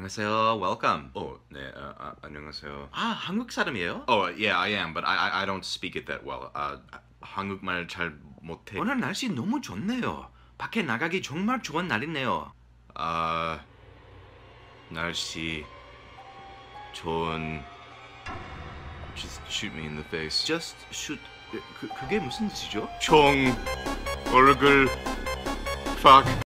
안녕하세요. Welcome. 네, 안녕하세요. 한국 사람이에요? Yeah, I am, but I don't speak it that well. 한국말 잘 못해. 오늘 날씨 너무 좋네요. 밖에 나가기 정말 좋은 날이네요. 날씨 좋은. Just shoot me in the face. Just shoot. 그게 무슨 뜻이죠? 총 얼굴 fuck.